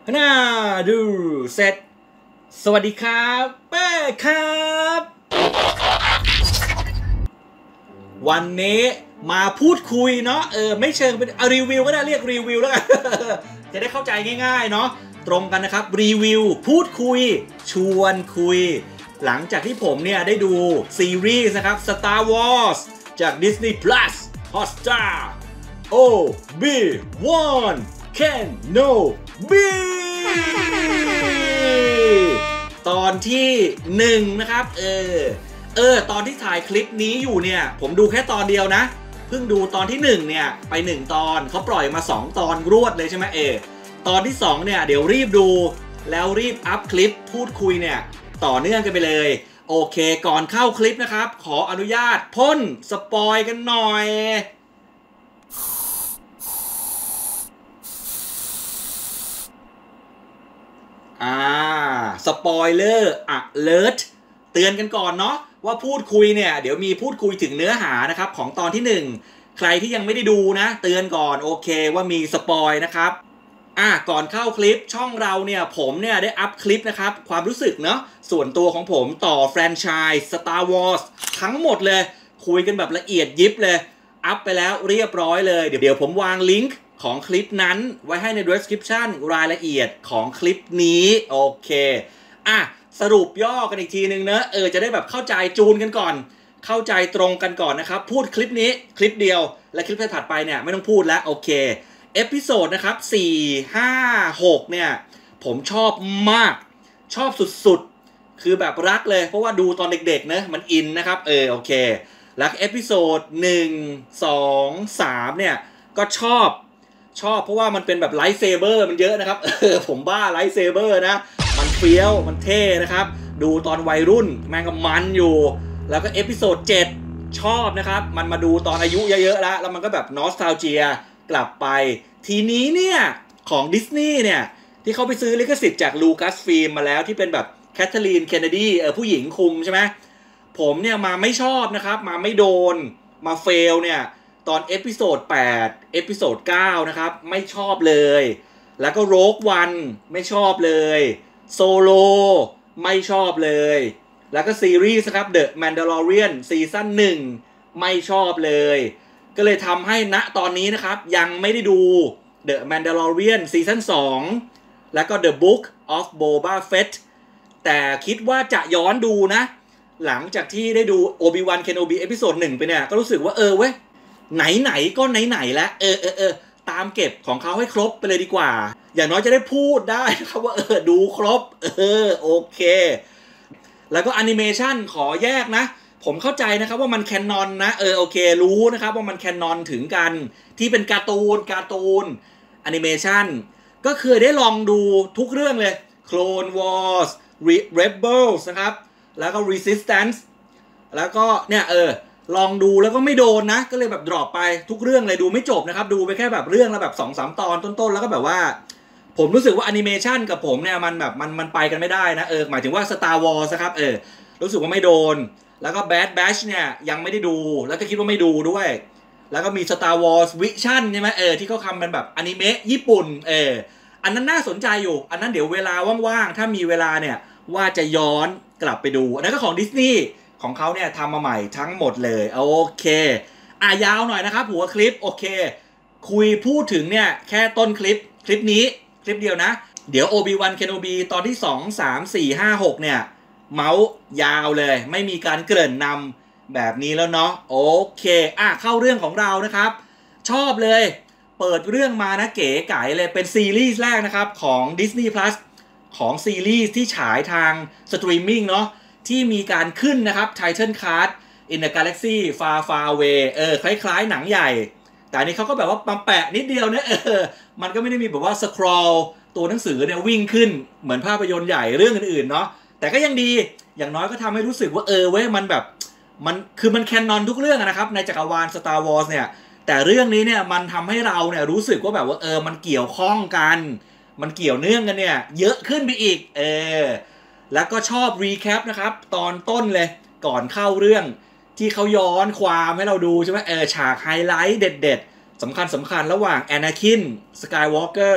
น่าดูเสร็จสวัสดีครับเป้ครับวันนี้มาพูดคุยเนาะไม่เชิงเป็นรีวิวก็ได้เรียกรีวิวแล้วกัน จะได้เข้าใจง่ายๆเนาะตรงกันนะครับรีวิวพูดคุยชวนคุยหลังจากที่ผมเนี่ยได้ดูซีรีส์นะครับ Star Wars จาก Disney Plus Hotstar Obi-Wan Kenobi ตอนที่1นะครับตอนที่ถ่ายคลิปนี้อยู่เนี่ยผมดูแค่ตอนเดียวนะเพิ่งดูตอนที่1เนี่ยไป1ตอนเขาปล่อยมา2ตอนรวดเลยใช่ไหมตอนที่2เนี่ยเดี๋ยวรีบดูแล้วรีบอัพคลิปพูดคุยเนี่ยต่อเนื่องกันไปเลยโอเคก่อนเข้าคลิปนะครับขออนุญาตพ่นสปอยกันหน่อยสปอยเลอร์alert เตือนกันก่อนเนาะว่าพูดคุยเนี่ยเดี๋ยวมีพูดคุยถึงเนื้อหานะครับของตอนที่1ใครที่ยังไม่ได้ดูนะเตือนก่อนโอเคว่ามีสปอยนะครับก่อนเข้าคลิปช่องเราเนี่ยผมเนี่ยได้อัพคลิปนะครับความรู้สึกเนาะส่วนตัวของผมต่อแฟรนไชส์ Star Wars ทั้งหมดเลยคุยกันแบบละเอียดยิบเลยอัพไปแล้วเรียบร้อยเลยเดี๋ยวผมวางลิงก์ของคลิปนั้นไว้ให้ใน description รายละเอียดของคลิปนี้โอเคสรุปย่อกันอีกทีนึงเนอะจะได้แบบเข้าใจจูนกันก่อนเข้าใจตรงกันก่อนนะครับพูดคลิปนี้คลิปเดียวและคลิปถัดไปเนี่ยไม่ต้องพูดแล้วโอเคเอพิโซดนะครับ4 5 6เนี่ยผมชอบมากชอบสุดๆคือแบบรักเลยเพราะว่าดูตอนเด็กๆนะมันอินนะครับโอเคแล้วเอพิโซด1 2 3เนี่ยก็ชอบเพราะว่ามันเป็นแบบไลท์เซเบอร์มันเยอะนะครับผมบ้าไลท์เซเบอร์นะมันเฟี้ยวมันเท่นะครับดูตอนวัยรุ่นแม่งก็มันอยู่แล้วก็เอพิโซด7ชอบนะครับมันมาดูตอนอายุเยอะๆแล้วมันก็แบบนอสทาลเจียกลับไปทีนี้เนี่ยของดิสนีย์เนี่ยที่เขาไปซื้อลิขสิทธิ์จากลูคัสฟิล์มมาแล้วที่เป็นแบบแคทเธอรีนเคนเนดีผู้หญิงคุมใช่ไหมผมเนี่ยมาไม่ชอบนะครับมาไม่โดนมาเฟลเนี่ยตอนเอพิโซด8เอพิโซด9นะครับไม่ชอบเลยแล้วก็โรกวันไม่ชอบเลยโซโลไม่ชอบเลยแล้วก็ซีรีส์ครับ The Mandalorian ซีซั่น1ไม่ชอบเลยก็เลยทำให้ณตอนนี้นะครับยังไม่ได้ดู The Mandalorian ซีซั่น2แล้วก็ The Book of Boba Fett แต่คิดว่าจะย้อนดูนะหลังจากที่ได้ดู Obi-Wan Kenobi เอพิโซด1ไปเนี่ยก็รู้สึกว่าเว้ยไหนก็ไหนแล้วตามเก็บของเขาให้ครบไปเลยดีกว่าอย่างน้อยจะได้พูดได้นะครับว่าดูครบโอเคแล้วก็แอนิเมชันขอแยกนะผมเข้าใจนะครับว่ามันแคนนอนนะโอเครู้นะครับว่ามันแคนนอนถึงกันที่เป็นการ์ตูนแอนิเมชันก็คือได้ลองดูทุกเรื่องเลย Clone Wars Rebels นะครับแล้วก็ Resistance แล้วก็เนี่ยลองดูแล้วก็ไม่โดนนะก็เลยแบบดรอปไปทุกเรื่องเลยดูไม่จบนะครับดูไปแค่แบบเรื่องละแบบ 2-3 ตอนต้นๆแล้วก็แบบว่าผมรู้สึกว่าแอนิเมชันกับผมเนี่ยมันแบบมันไปกันไม่ได้นะหมายถึงว่า Star Wars นะครับรู้สึกว่าไม่โดนแล้วก็ Bad Batch เนี่ยยังไม่ได้ดูแล้วก็คิดว่าไม่ดูด้วยแล้วก็มี Star Wars Vision ใช่ไหมที่เขาทำเป็นแบบอนิเมะญี่ปุ่นอันนั้นน่าสนใจอยู่อันนั้นเดี๋ยวเวลาว่างๆถ้ามีเวลาเนี่ยว่าจะย้อนกลับไปดูอันนั้นก็ของดิสนีย์ของเขาเนี่ยทำมาใหม่ทั้งหมดเลยโอเคยาวหน่อยนะครับหัวคลิปโอเคคุยพูดถึงเนี่ยแค่ต้นคลิปนี้คลิปเดียวนะเดี๋ยว Obi-Wan Kenobi ตอนที่2 3 4 5 6เนี่ยเมาส์ยาวเลยไม่มีการเกริ่นนำแบบนี้แล้วเนาะโอเคเข้าเรื่องของเรานะครับชอบเลยเปิดเรื่องมานะเก๋ไก๋เลยเป็นซีรีส์แรกนะครับของ Disney Plus ของซีรีส์ที่ฉายทางสตรีมมิ่งเนาะที่มีการขึ้นนะครับ Title Card in the Galaxy Far Far Away คล้ายๆหนังใหญ่แต่อันนี้เขาก็แบบว่ามาแปะนิดเดียวเนี่ยมันก็ไม่ได้มีแบบว่าสครอลตัวหนังสือเนี่ยวิ่งขึ้นเหมือนภาพยนตร์ใหญ่เรื่องอื่นๆเนาะแต่ก็ยังดีอย่างน้อยก็ทำให้รู้สึกว่าเว้ยมันแบบมันแคนนอนทุกเรื่องนะครับในจักรวาล Star Wars เนี่ยแต่เรื่องนี้เนี่ยมันทำให้เราเนี่ยรู้สึกว่าแบบว่ามันเกี่ยวข้องกันมันเกี่ยวเนื่องกันเนี่ยเยอะขึ้นไปอีกแล้วก็ชอบรีแคปนะครับตอนต้นเลยก่อนเข้าเรื่องที่เขาย้อนความให้เราดูใช่ไหมฉากไฮไลท์เด็ดๆสำคัญระหว่างแอนาคินสกายวอล์กเกอร์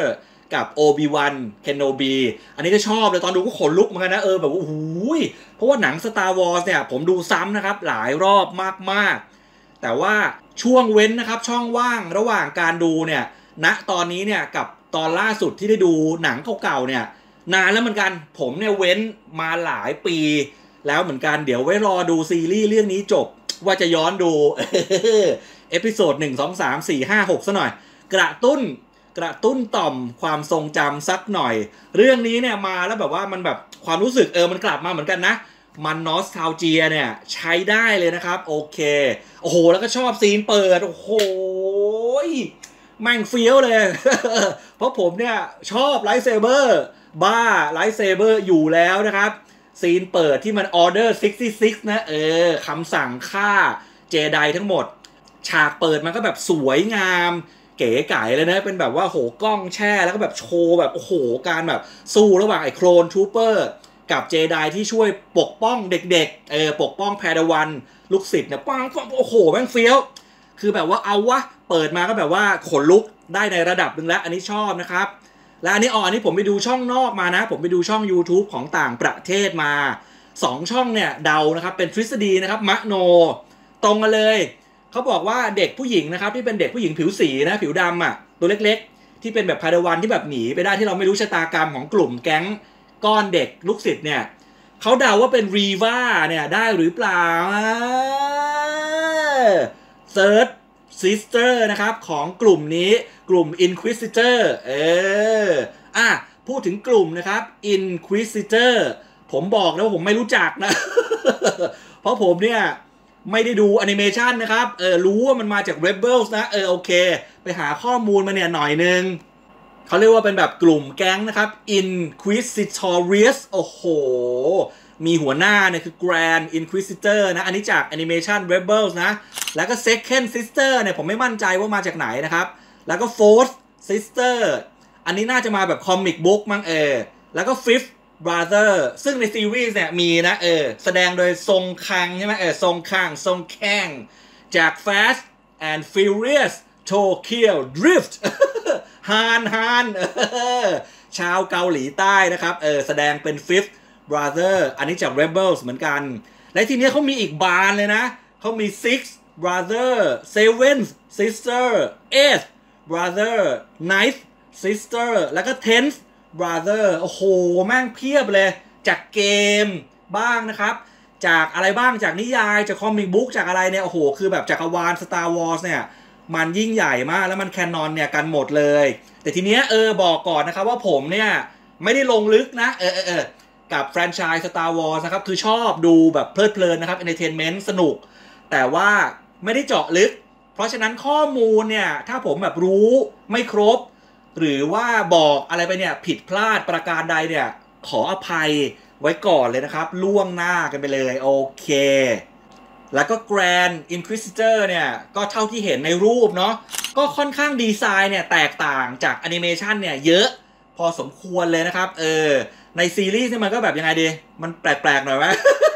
กับโอบิวันเคนโนบีอันนี้ก็ชอบเลยตอนดูก็ขนลุกเหมือนกันนะแบบโอ้โหเพราะว่าหนัง Star Wars เนี่ยผมดูซ้ำนะครับหลายรอบมากๆแต่ว่าช่วงเว้นนะครับช่องว่างระหว่างการดูเนี่ยณตอนนี้เนี่ยกับตอนล่าสุดที่ได้ดูหนังเก่าๆเนี่ยนานแล้วเหมือนกันผมเนี่ยเว้นมาหลายปีแล้วเหมือนกันเดี๋ยวไว้รอดูซีรีส์เรื่องนี้จบว่าจะย้อนดูเอพิโซด1 2 3 4 5 6ซะหน่อยกระตุ้นต่อมความทรงจำสักหน่อยเรื่องนี้เนี่ยมาแล้วแบบว่ามันแบบความรู้สึกมันกลับมาเหมือนกันนะมันนอสทาลเจียเนี่ยใช้ได้เลยนะครับโอเคโอ้โหแล้วก็ชอบซีนเปิดโอ้โหแม่งเฟี้ยวเลย เพราะผมเนี่ยชอบไลท์เซเบอร์บ้าไลท์เซเบอร์อยู่แล้วนะครับซีนเปิดที่มันออเดอร์66นะคำสั่งฆ่าเจไดทั้งหมดฉากเปิดมันก็แบบสวยงามเก๋ไก๋เลยนะเป็นแบบว่าโหกล้องแช่แล้วก็แบบโชว์แบบโอ้โหการแบบสู้ระหว่างไอ้โคลนทูเปอร์กับเจไดที่ช่วยปกป้องเด็กๆปกป้องแพดาวันลูกศิษย์เนี่ยปังโอ้โหแม่งเฟี้ยวคือแบบว่าเอาวะเปิดมาก็แบบว่าขนลุกได้ในระดับหนึ่งแล้วอันนี้ชอบนะครับและอันนี้ผมไปดูช่องนอกมานะผมไปดูช่อง YouTube ของต่างประเทศมา2ช่องเนี่ยเดานะครับเป็นทฤษฎีนะครับมโนตรงกันเลยเขาบอกว่าเด็กผู้หญิงนะครับที่เป็นเด็กผู้หญิงผิวสีนะผิวดำอ่ะตัวเล็กๆที่เป็นแบบพาดาวันที่แบบหนีไปได้ที่เราไม่รู้ชะตากรรมของกลุ่มแก๊งก้อนเด็กลูกศิษย์เนี่ยเขาเดาว่าเป็นรีวาเนี่ยได้หรือเปล่าThird Sister นะครับของกลุ่มนี้กลุ่ม Inquisitor พูดถึงกลุ่มนะครับ Inquisitor ผมบอกแล้วผมไม่รู้จักนะ เพราะผมเนี่ยไม่ได้ดูแอนิเมชันนะครับรู้ว่ามันมาจาก Rebels นะโอเคไปหาข้อมูลมาเนี่ยหน่อยนึงเขาเรียกว่าเป็นแบบกลุ่มแก๊งนะครับ Inquisitorius โอ้โหมีหัวหน้าเนี่ยคือ Grand Inquisitor นะอันนี้จากแอนิเมชัน Rebels นะแล้วก็ Second Sister เนี่ยผมไม่มั่นใจว่ามาจากไหนนะครับแล้วก็ Fourth Sister อันนี้น่าจะมาแบบคอมิกบุ๊กมั้งแล้วก็ Fifth Brother ซึ่งในซีรีส์เนี่ยมีนะแสดงโดยซงคังใช่ไหมซงแข้งจาก Fast and Furious Tokyo Drift ฮานชาวเกาหลีใต้นะครับแสดงเป็น Fifth Brother อันนี้จาก Rebels เหมือนกันและทีนี้เขามีอีกบานเลยนะเขามี Sixth Brother Seventh Sister Eighth Brother Ninth Sister แล้วก็ Tenth Brother โอ้โหแม่งเพียบเลยจากเกมบ้างนะครับจากอะไรบ้างจากนิยายจากคอมิกบุ๊กจากอะไรเนี่ยโอ้โหคือแบบจักรวาล Star Wars เนี่ยมันยิ่งใหญ่มากแล้วมันแคนนอนเนี่ยกันหมดเลยแต่ทีเนี้ยบอกก่อนนะครับว่าผมเนี่ยไม่ได้ลงลึกนะกับแฟรนไชส์ Star Wars นะครับคือชอบดูแบบเพลิดเพลินนะครับ Entertainment สนุกแต่ว่าไม่ได้เจาะลึกเพราะฉะนั้นข้อมูลเนี่ยถ้าผมแบบรู้ไม่ครบหรือว่าบอกอะไรไปเนี่ยผิดพลาดประการใดเนี่ยขออภัยไว้ก่อนเลยนะครับล่วงหน้ากันไปเลยโอเคแล้วก็ Grand Inquisitor เนี่ยก็เท่าที่เห็นในรูปเนาะก็ค่อนข้างดีไซน์เนี่ยแตกต่างจากแอนิเมชันเนี่ยเยอะพอสมควรเลยนะครับในซีรีส์เนี่ยมันก็แบบยังไงดีมันแปลกๆหน่อยไหม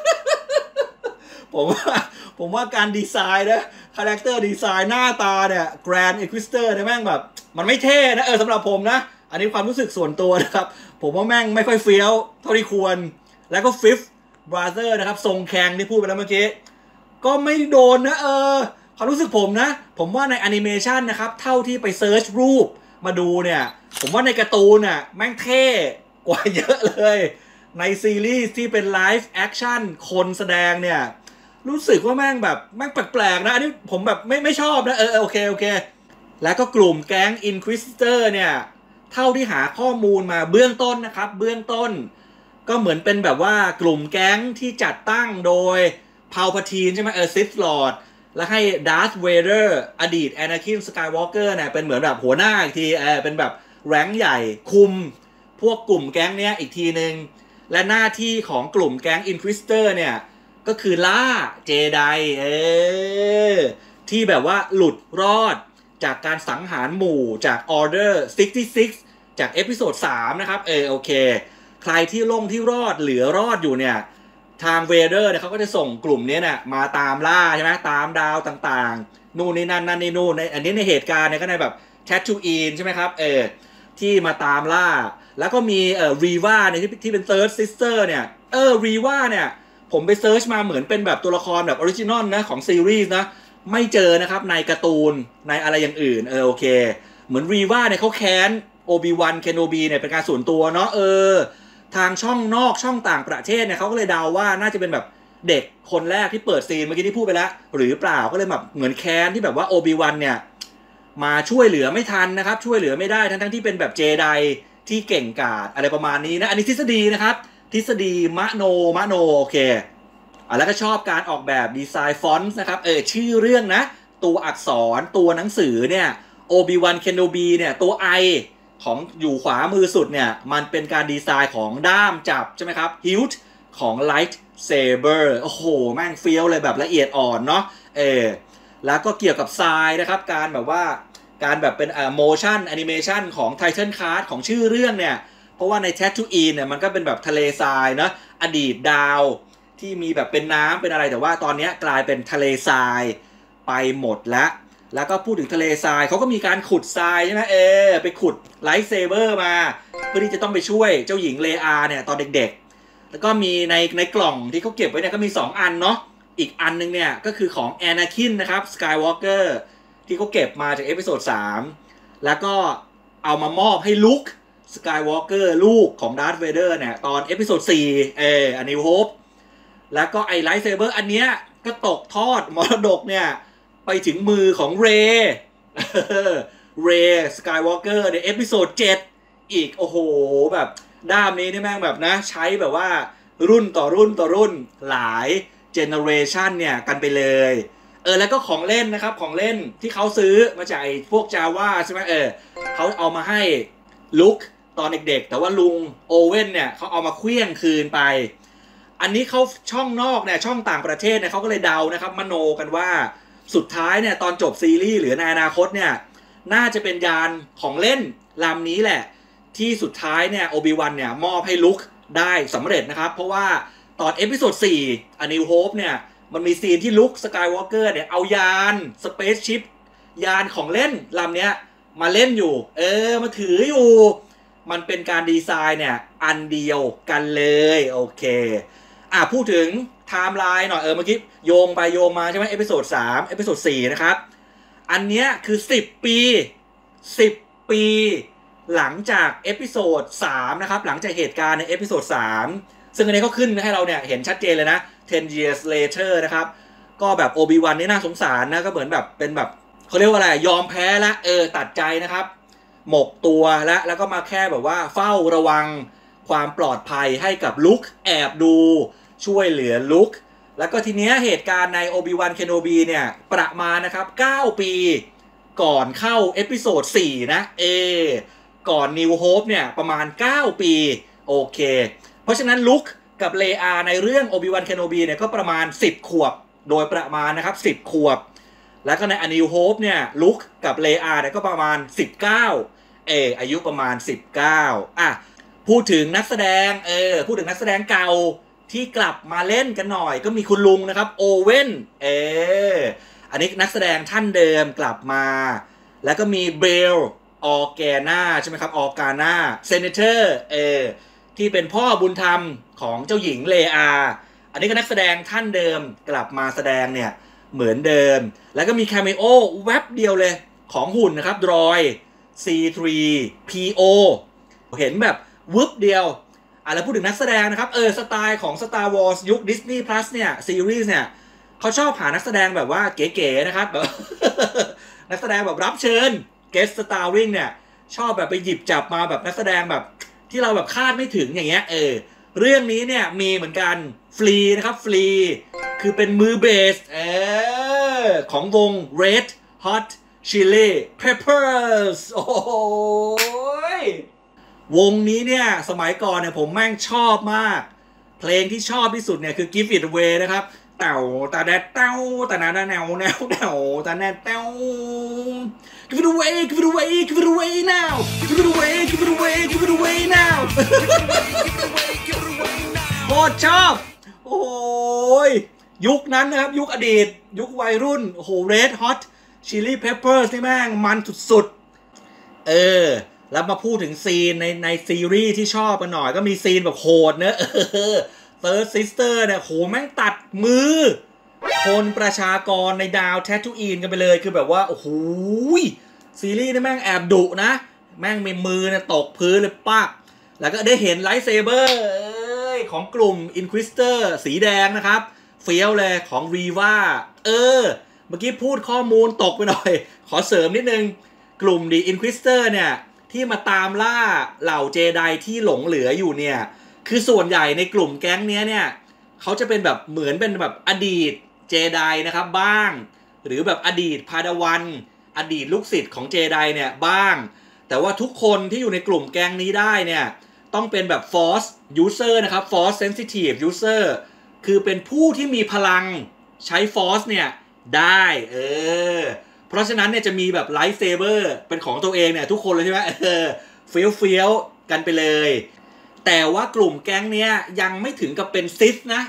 ผมว่าการดีไซน์นะคาแรคเตอร์ดีไซน์หน้าตาเนี่ย Grand Inquisitor เนี่ยแม่งแบบมันไม่เท่นะสำหรับผมนะอันนี้ความรู้สึกส่วนตัวนะครับผมว่าแม่งไม่ค่อยเฟี้ยวเท่าที่ควรแล้วก็ Fifth Brother นะครับทรงแข็งที่พูดไปแล้วเมื่อกี้ก็ไม่โดนนะความรู้สึกผมนะผมว่าในแอนิเมชันนะครับเท่าที่ไปเซิร์ชรูปมาดูเนี่ยผมว่าในการ์ตูนน่ะแม่งเท่กว่าเยอะเลยในซีรีส์ที่เป็นไลฟ์แอคชั่นคนแสดงเนี่ยรู้สึกว่าแม่งแปลกๆนะอันนี้ผมแบบไม่ชอบนะโอเคแล้วก็กลุ่มแก๊ง Inquisitor เนี่ยเท่าที่หาข้อมูลมาเบื้องต้นนะครับเบื้องต้นก็เหมือนเป็นแบบว่ากลุ่มแก๊งที่จัดตั้งโดยพาลพาทีนใช่ไหมSith Lord แล้วให้ Darth Vader อดีต Anakin Skywalker เนี่ยเป็นเหมือนแบบหัวหน้าอีกทีเป็นแบบแรงค์ใหญ่คุมพวกกลุ่มแก๊งเนี้ยอีกทีนึงและหน้าที่ของกลุ่มแก๊ง Inquisitor เนี่ยก็คือล่าเจไดที่แบบว่าหลุดรอดจากการสังหารหมู่จาก Order 66จากเอพิโซด3นะครับโอเคใครที่รอดเหลือรอดอยู่เนี่ยทางเวเดอร์เนี่ยเขาก็จะส่งกลุ่มนี้เนี่ยมาตามล่าใช่ไหมตามดาวต่างๆนู่นนี่นั่นนี่นู่นในอันนี้ในเหตุการณ์เนี่ยก็ในแบบแททูอีนใช่ไหมครับที่มาตามล่าแล้วก็มีรีวาเนี่ยที่เป็นเซิร์ชซิสเตอร์เนี่ยรีวาเนี่ยผมไปเซิร์ชมาเหมือนเป็นแบบตัวละครแบบออริจินอลนะของซีรีส์นะไม่เจอนะครับในการ์ตูนในอะไรอย่างอื่นโอเคเหมือนรีวาเนี่ยเขาแค้นโอบิวันเคนโนบีเนี่ยเป็นการส่วนตัวเนาะทางช่องนอกช่องต่างประเทศเนี่ยเขาก็เลยเดาว่าน่าจะเป็นแบบเด็กคนแรกที่เปิดซีนเมื่อกี้ที่พูดไปแล้วหรือเปล่าก็เลยแบบเหมือนแค้นที่แบบว่าโอบิวันเนี่ยมาช่วยเหลือไม่ทันนะครับช่วยเหลือไม่ได้ทั้งที่เป็นแบบเจไดที่เก่งกาจอะไรประมาณนี้นะอันนี้ทฤษฎีนะครับทฤษฎีมโนโอเคแล้วก็ชอบการออกแบบดีไซน์ฟอนต์นะครับชื่อเรื่องนะตัวอักษรตัวหนังสือเนี่ยโอบิวันเคนโนบีเนี่ยตัว I ของอยู่ขวามือสุดเนี่ยมันเป็นการดีไซน์ของด้ามจับใช่ไหมครับฮิลต์ของ Light Saber โอ้โหแม่งเฟี้ยวเลยแบบละเอียดอ่อนเนาะแล้วก็เกี่ยวกับทรายนะครับการแบบว่าการแบบเป็นmotion animation ของ Titan Card ของชื่อเรื่องเนี่ยเพราะว่าใน Tatooine เนี่ยมันก็เป็นแบบทะเลทรายเนาะอดีตดาวที่มีแบบเป็นน้ำเป็นอะไรแต่ว่าตอนนี้กลายเป็นทะเลทรายไปหมดแล้วก็พูดถึงทะเลทรายเขาก็มีการขุดทรายใช่ไหมไปขุดไลท์เซเบอร์มาเพื่อที่จะต้องไปช่วยเจ้าหญิงเลอาเนี่ยตอนเด็กๆแล้วก็มีในกล่องที่เขาเก็บไว้เนี่ยก็มี2อันเนาะอีกอันนึงเนี่ยก็คือของแอนาคินนะครับสกายวอล์กเกอร์ที่เขาเก็บมาจากเอพิโซด3แล้วก็เอามามอบให้ลุคสกายวอล์กเกอร์ลูกของดาร์ธเวเดอร์เนี่ยตอนเอพิโซด4อันนิวโฮปแล้วก็ไอไลท์เซเบอร์อันเนี้ยก็ตกทอดมรดกเนี่ยไปถึงมือของเรสกายวอล์กเกอร์ในเอพิโซด7อีกโอ้โหแบบด้ามนี้นี่แม่งแบบนะใช้แบบว่ารุ่นต่อรุ่นหลายเจเนอเรชันเนี่ยกันไปเลยแล้วก็ของเล่นนะครับของเล่นที่เขาซื้อมาจากพวก Java ใช่ไหมเขาเอามาให้ลุคตอนเด็กๆแต่ว่าลุงโอเว่นเนี่ยเขาเอามาเคลี้ยงคืนไปอันนี้เขาช่องนอกเนี่ยช่องต่างประเทศเนี่ยเขาก็เลยเดานะครับมโนกันว่าสุดท้ายเนี่ยตอนจบซีรีส์หรือในอนาคตเนี่ยน่าจะเป็นยานของเล่นลำนี้แหละที่สุดท้ายเนี่ยโอบิวันเนี่ยมอบให้ลุคได้สำเร็จนะครับเพราะว่าตอนเอพิโซด4 A New Hope เนี่ยมันมีซีนที่ลุคสกายวอล์กเกอร์เนี่ยเอายานสเปซชิปยานของเล่นลำเนี้ยมาเล่นอยู่มาถืออยู่มันเป็นการดีไซน์เนี่ยอันเดียวกันเลยโอเคพูดถึงไทม์ไลน์หน่อยเมื่อกี้โยงไปโยงมาใช่ไหมเอพิโซด3เอพิโซด4นะครับอันเนี้ยคือ10 ปีหลังจากเอพิโซด3นะครับหลังจากเหตุการณ์ในเอพิโซด3ซึ่งอันนี้ก็ขึ้นให้เราเนี่ยเห็นชัดเจนเลยนะ10 years later นะครับก็แบบโอบิวันนี่น่าสงสารนะก็เหมือนแบบเป็นแบบเขาเรียกว่าอะไรยอมแพ้ละตัดใจนะครับหมกตัวแล้วก็มาแค่แบบว่าเฝ้าระวังความปลอดภัยให้กับลุคแอบดูช่วยเหลือลุคแล้วก็ทีเนี้ยเหตุการณ์ในโอบิวันเคนโนบีเนี่ยประมาณนะครับ9 ปีก่อนเข้าเอพิโซด4นะก่อนนิวโฮปเนี่ยประมาณ9 ปีโอเคเพราะฉะนั้นลุคกับเลอาในเรื่องโอบิวันเคนโนบีเนี่ยก็ประมาณ10 ขวบโดยประมาณนะครับ10 ขวบแล้วก็ในA New Hopeเนี่ยลุคกับเลอาเนี่ยก็ประมาณ19อายุประมาณ19พูดถึงนักแสดงพูดถึงนักแสดงเก่าที่กลับมาเล่นกันหน่อยก็มีคุณลุงนะครับโอเว่นอันนี้นักแสดงท่านเดิมกลับมาแล้วก็มีเบลออร์แกนาใช่ไหมครับออร์กานาเซเนเตอร์ที่เป็นพ่อบุญธรรมของเจ้าหญิงเลอาอันนี้ก็นักแสดงท่านเดิมกลับมาแสดงเนี่ยเหมือนเดิมแล้วก็มีแคมิโอแว็บเดียวเลยของหุ่นนะครับดรอย C3PO เห็นแบบวึบเดียวแล้วพูดถึงนักแสดงนะครับสไตล์ของ Star Wars ยุค Disney Plus เนี่ยซีรีส์เนี่ยเขาชอบหานักแสดงแบบว่าเก๋ๆนะครับแบบ นักแสดงแบบรับเชิญ Guest Starring เนี่ยชอบแบบไปหยิบจับมาแบบนักแสดงแบบที่เราแบบคาดไม่ถึงอย่างเงี้ยเรื่องนี้เนี่ยมีเหมือนกันฟรีนะครับฟรีคือเป็นมือเบสของวง Red Hot Chili Peppers โอ้ยวงนี้เนี่ยสมัยก่อนเนี่ยผมแม่งชอบมากเพลงที่ชอบที่สุดเนี่ยคือ Give It Away นะครับเต่าตาแดดเต้าตานาแนวแนวเต่าตาแนดเต้า Give it away Give it away Give it away now Give it away Give it away Give it away now โคตรชอบโอ้ยยุคนั้นนะครับยุคอดีตยุควัยรุ่นโอ้โห Red Hot Chili Peppers นี่แม่งมันสุดๆแล้วมาพูดถึงซีนในซีรีส์ที่ชอบกันหน่อยก็มีซีนแบบโหดเนอะThird Sister เนี่ยโหแม่งตัดมือคนประชากรในดาวแททูอินกันไปเลยคือแบบว่าโอ้โหซีรีส์นี่แม่งแอบดุนะแม่งมีมือเนี่ยตกพื้นเลยปักแล้วก็ได้เห็นไลท์เซเบอร์ของกลุ่ม Inquisitor สีแดงนะครับเฟี้ยวเลยของ Riva เมื่อกี้พูดข้อมูลตกไปหน่อยขอเสริมนิดนึงกลุ่ม The Inquisitor เนี่ยที่มาตามล่าเหล่าเจไดที่หลงเหลืออยู่เนี่ยคือส่วนใหญ่ในกลุ่มแก๊งนี้เนี่ยเขาจะเป็นแบบเหมือนเป็นแบบอดีตเจไดนะครับบ้างหรือแบบอดีตพาดาวันอดีตลูกศิษย์ของเจไดเนี่ยบ้างแต่ว่าทุกคนที่อยู่ในกลุ่มแก๊งนี้ได้เนี่ยต้องเป็นแบบ Force User นะครับ Force Sensitive User คือเป็นผู้ที่มีพลังใช้ Force เนี่ยได้เพราะฉะนั้นเนี่ยจะมีแบบไลท์เซเบอร์เป็นของตัวเองเนี่ยทุกคนเลยใช่ไหมเฟี้ยวกันไปเลยแต่ว่ากลุ่มแก๊งเนี้ยยังไม่ถึงกับเป็นซิสนะ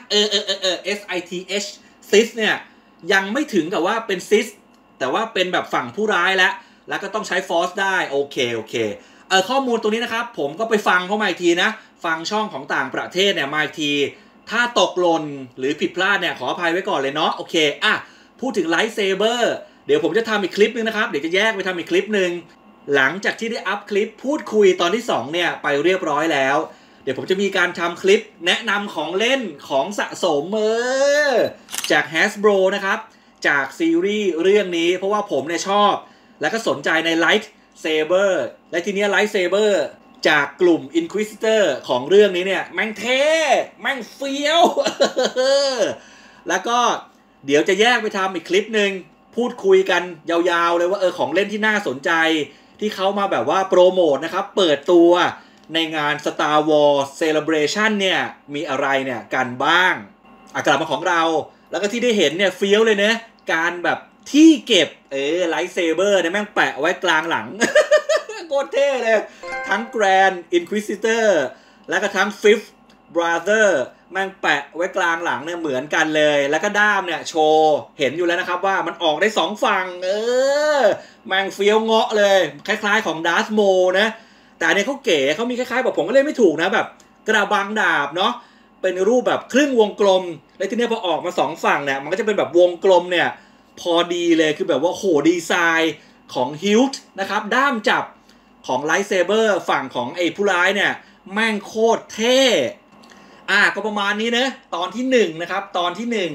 SITH ซิสเนี่ยยังไม่ถึงกับว่าเป็นซิสแต่ว่าเป็นแบบฝั่งผู้ร้ายแล้วก็ต้องใช้ฟอร์สได้โอเคข้อมูลตรงนี้นะครับผมก็ไปฟังเข้ามาอีกทีนะฟังช่องของต่างประเทศเนี่ยมาอีกทีถ้าตกหล่นหรือผิดพลาดเนี่ยขออภัยไว้ก่อนเลยเนาะโอเคพูดถึงไลท์เซเบอร์เดี๋ยวผมจะทำอีกคลิปนึงนะครับเดี๋ยวจะแยกไปทำอีกคลิปนึงหลังจากที่ได้อัพคลิปพูดคุยตอนที่2เนี่ยไปเรียบร้อยแล้วเดี๋ยวผมจะมีการทำคลิปแนะนำของเล่นของสะสมจาก Hasbro นะครับจากซีรีส์เรื่องนี้เพราะว่าผมเนี่ยชอบแล้วก็สนใจใน Light Saber และทีนี้ Light Saber จากกลุ่ม Inquisitor ของเรื่องนี้เนี่ยแม่งเท่แม่งเฟี้ยว แล้วก็เดี๋ยวจะแยกไปทำอีกคลิปหนึ่งพูดคุยกันยาวๆเลยว่าของเล่นที่น่าสนใจที่เขามาแบบว่าโปรโมทนะครับเปิดตัวในงาน Star Wars Celebration เนี่ยมีอะไรเนี่ยกันบ้างกลับมาของเราแล้วก็ที่ได้เห็นเนี่ยเฟี้ยวเลยนะการแบบที่เก็บไลท์เซเบอร์เนี่ยแม่งแปะไว้กลางหลัง โคตรเท่เลยทั้ง Grand Inquisitor แล้วก็ทั้ง Fifth Brother แม่งแปะไว้กลางหลังเนี่ยเหมือนกันเลยแล้วก็ด้ามเนี่ยโชว์เห็นอยู่แล้วนะครับว่ามันออกได้2ฝั่งแม่งเฟี้ยวเงาะเลยคล้ายๆของ Darth Maul นะแต่เนี่ยเขาเก๋เขามีคล้ายๆแบบผมก็เล่นไม่ถูกนะแบบกระบังดาบเนาะเป็นรูปแบบครึ่งวงกลมแล้วทีนี้พอออกมา2ฝั่งเนี่ยมันก็จะเป็นแบบวงกลมเนี่ยพอดีเลยคือแบบว่าโหดีไซน์ของฮิลต์นะครับด้ามจับของไลท์เซเบอร์ฝั่งของไอ้ผู้ร้ายเนี่ยแม่งโคตรเท่ก็ประมาณนี้นะตอนที่1นะครับตอนที่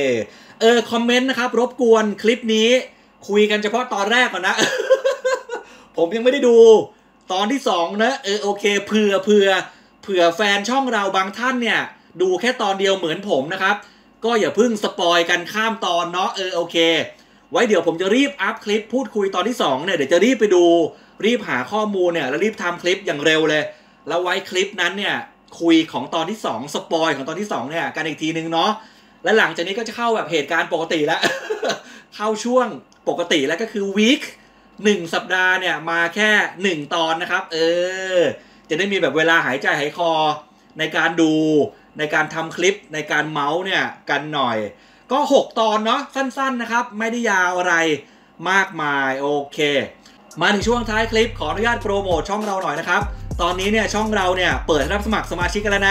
1คอมเมนต์นะครับรบกวนคลิปนี้คุยกันเฉพาะตอนแรกก่อนนะ ผมยังไม่ได้ดูตอนที่2นะโอเคเผื่อแฟนช่องเราบางท่านเนี่ยดูแค่ตอนเดียวเหมือนผมนะครับก็อย่าเพิ่งสปอยกันข้ามตอนเนาะโอเคไว้เดี๋ยวผมจะรีบอัพคลิปพูดคุยตอนที่2เนี่ยเดี๋ยวจะรีบไปดูรีบหาข้อมูลเนี่ยแล้วรีบทำคลิปอย่างเร็วเลยแล้วไว้คลิปนั้นเนี่ยคุยของตอนที่2สปอยของตอนที่2เนี่ยกันอีกทีนึงเนาะและหลังจากนี้ก็จะเข้าแบบเหตุการณ์ปกติแล้ว เข้าช่วงปกติแล้วก็คือวีค1สัปดาห์เนี่ยมาแค่1ตอนนะครับจะได้มีแบบเวลาหายใจหายคอในการดูในการทำคลิปในการเมาส์เนี่ยกันหน่อยก็6ตอนเนาะสั้นๆนะครับไม่ได้ยาวอะไรมากมายโอเคมาถึงช่วงท้ายคลิปขออนุญาตโปรโมทช่องเราหน่อยนะครับตอนนี้เนี่ยช่องเราเนี่ยเปิดรับสมัครสมาชิกกันแล้วนะ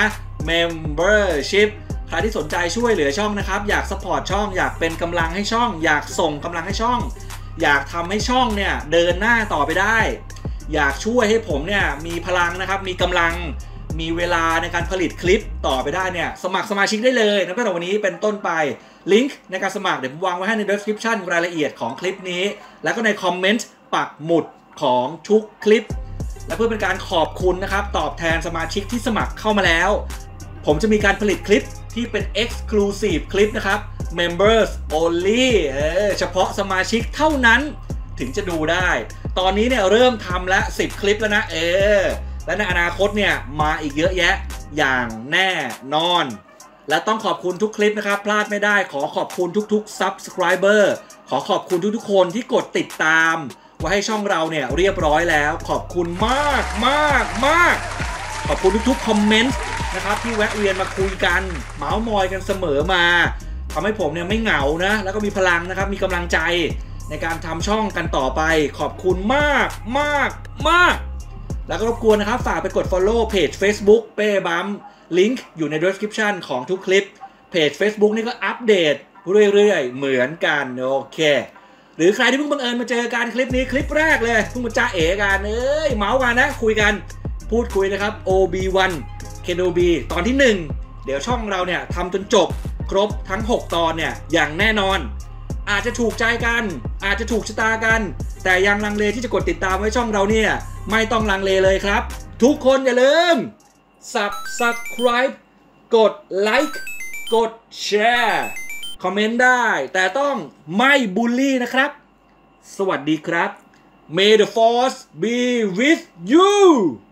Membership ใครที่สนใจช่วยเหลือช่องนะครับอยากสปอร์ตช่องอยากเป็นกำลังให้ช่องอยากส่งกำลังให้ช่องอยากทำให้ช่องเนี่ยเดินหน้าต่อไปได้อยากช่วยให้ผมเนี่ยมีพลังนะครับมีกำลังมีเวลาในการผลิตคลิปต่อไปได้เนี่ยสมัครสมาชิกได้เลยตั้งแต่วันนี้เป็นต้นไปลิงก์ในการสมัครเดี๋ยวผมวางไว้ให้ใน description รายละเอียดของคลิปนี้แล้วก็ในคอมเมนต์ปักหมุดของทุกคลิปและเพื่อเป็นการขอบคุณนะครับตอบแทนสมาชิกที่สมัครเข้ามาแล้วผมจะมีการผลิตคลิปที่เป็น exclusive คลิปนะครับ members only เฉพาะสมาชิกเท่านั้นถึงจะดูได้ตอนนี้เนี่ยเริ่มทำแล้ว10คลิปแล้วนะและในอนาคตเนี่ยมาอีกเยอะแยะอย่างแน่นอนและต้องขอบคุณทุกคลิปนะครับพลาดไม่ได้ขอขอบคุณทุกๆ subscriber ขอขอบคุณทุกๆคนที่กดติดตามไว้ให้ช่องเราเนี่ยเรียบร้อยแล้วขอบคุณมากขอบคุณทุกๆคอมเมนต์นะครับที่แวะเวียนมาคุยกันเมาส์มอยกันเสมอมาทำให้ผมเนี่ยไม่เหงานะแล้วก็มีพลังนะครับมีกำลังใจในการทำช่องกันต่อไปขอบคุณมากแล้วก็รบกวนนะครับฝากไปกด follow เพจ Facebook เป้บัมลิงก์อยู่ใน description ของทุกคลิปเพจ Facebook นี่ก็อัปเดตเรื่อยๆเหมือนกันโอเคหรือใครที่เพิ่งบังเอิญมาเจอกันคลิปนี้คลิปแรกเลยเพิ่งมาจ้าเอ๋กันเมาส์กันนะคุยกันพูดคุยนะครับ OB1 Kenobi ตอนที่ 1เดี๋ยวช่องเราเนี่ยทำจนจบครบทั้ง6ตอนเนี่ยอย่างแน่นอนอาจจะถูกใจกันอาจจะถูกชะตากันแต่ยังลังเลที่จะกดติดตามไว้ช่องเราเนี่ยไม่ต้องลังเลเลยครับทุกคนอย่าลืม Subscribe กดไลค์กดแชร์คอมเมนต์ได้แต่ต้องไม่บูลลี่นะครับสวัสดีครับ May the Force be with you